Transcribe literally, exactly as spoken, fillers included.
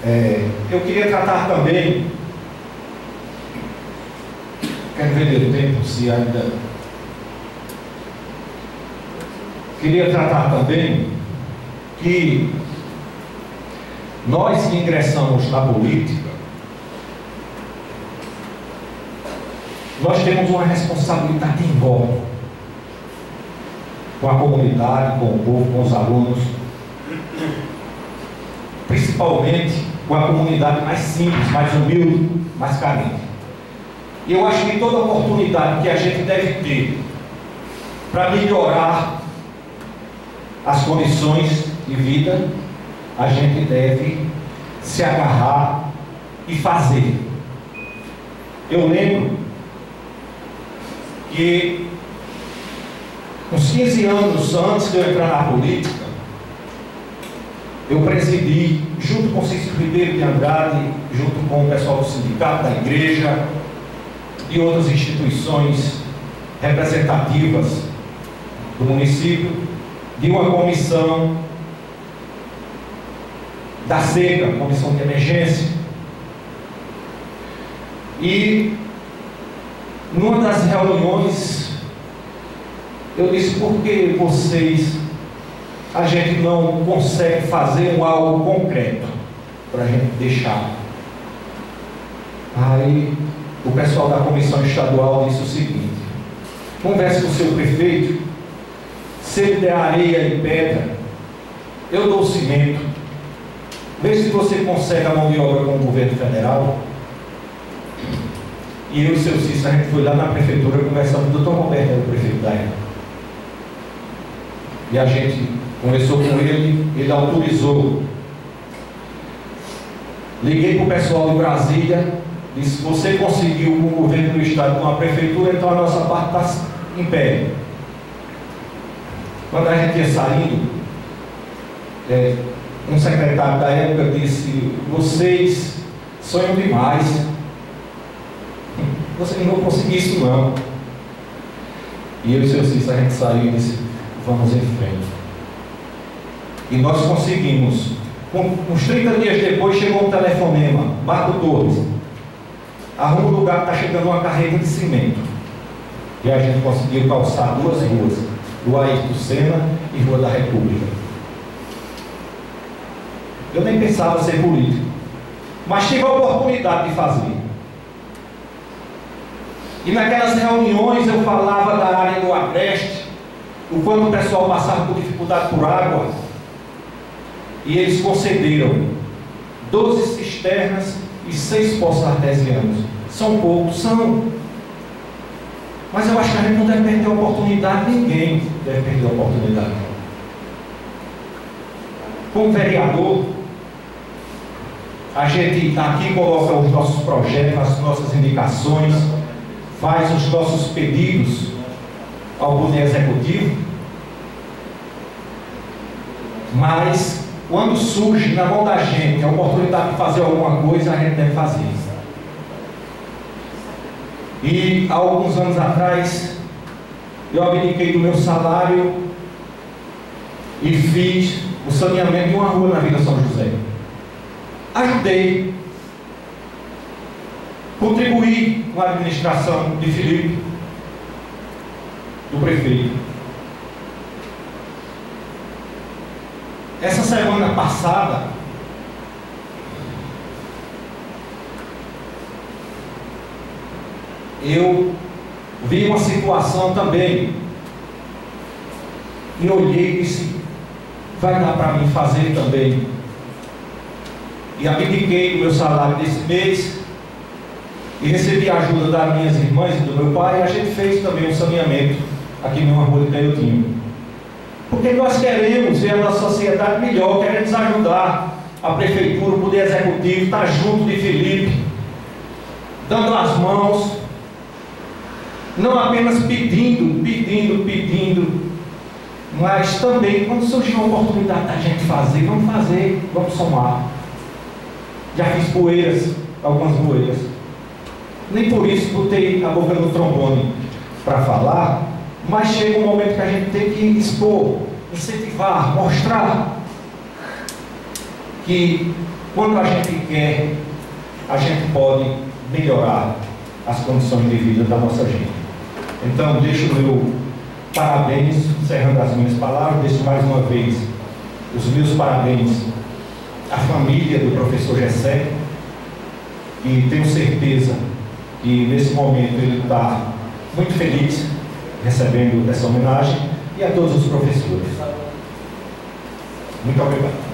É, eu queria tratar também, quero ver o tempo, se ainda... Queria tratar também que nós que ingressamos na política, nós temos uma responsabilidade enorme com a comunidade, com o povo, com os alunos, principalmente com a comunidade mais simples, mais humilde, mais carente. E eu acho que toda oportunidade que a gente deve ter para melhorar as condições de vida, a gente deve se agarrar e fazer. Eu lembro que uns quinze anos antes de eu entrar na política, eu presidi, junto com Cícero Ribeiro de Andrade, junto com o pessoal do sindicato, da igreja e outras instituições representativas do município, de uma comissão da seca, comissão de emergência. E numa das reuniões eu disse: por que vocês, a gente não consegue fazer um algo concreto para a gente deixar? Aí o pessoal da comissão estadual disse o seguinte: converse com o seu prefeito, se ele der areia e pedra, eu dou cimento, vê se você consegue a mão de obra com o governo federal. E eu e o seu Cícero, a gente foi lá na prefeitura conversando com o doutor Roberto, era o prefeito da época, e a gente conversou com ele, ele autorizou. Liguei para o pessoal de Brasília, disse: você conseguiu com o governo do estado, com a prefeitura, então a nossa parte está em pé. Quando a gente ia saindo, é, um secretário da época disse: vocês sonham demais, vocês não vão conseguir isso não. E eu e o seu Cícero, a gente saiu e disse: vamos em frente. E nós conseguimos. Com, uns trinta dias depois chegou um telefonema: Marco Torres, arruma um lugar que está chegando uma carreta de cimento. E a gente conseguiu calçar duas ruas, Rua Ayrton Senna e Rua da República. Eu nem pensava ser político, mas tive a oportunidade de fazer. E naquelas reuniões eu falava da área do Agreste, o quanto o pessoal passava por dificuldade por água, e eles concederam doze cisternas e seis poços artesianos. São poucos, são. Mas eu acho que a gente não deve perder a oportunidade, ninguém deve perder a oportunidade. Como vereador, a gente aqui coloca os nossos projetos, as nossas indicações, faz os nossos pedidos ao Poder Executivo, mas quando surge na mão da gente a oportunidade de fazer alguma coisa, a gente deve fazer isso. E há alguns anos atrás, eu abdiquei do meu salário e fiz o saneamento de uma rua na Vila São José. Ajudei, contribuí com a administração de Felipe, do prefeito. Essa semana passada, eu vi uma situação também e olhei e disse: vai dar para mim fazer também. E abdiquei do meu salário desse mês e recebi a ajuda das minhas irmãs e do meu pai, e a gente fez também um saneamento aqui numa rua de Canhotinho. Porque nós queremos ver a nossa sociedade melhor, queremos ajudar a prefeitura, o Poder Executivo, estar junto de Felipe, dando as mãos, não apenas pedindo, pedindo, pedindo, mas também, quando surgir uma oportunidade da gente fazer, vamos fazer, vamos somar. Já fiz poeiras, algumas poeiras. Nem por isso botei a boca no trombone para falar, mas chega um momento que a gente tem que expor, incentivar, mostrar que quando a gente quer, a gente pode melhorar as condições de vida da nossa gente. Então, deixo o meu parabéns, encerrando as minhas palavras, deixo mais uma vez os meus parabéns à família do professor Gessé, e tenho certeza que nesse momento ele está muito feliz recebendo essa homenagem, e a todos os professores. Muito obrigado.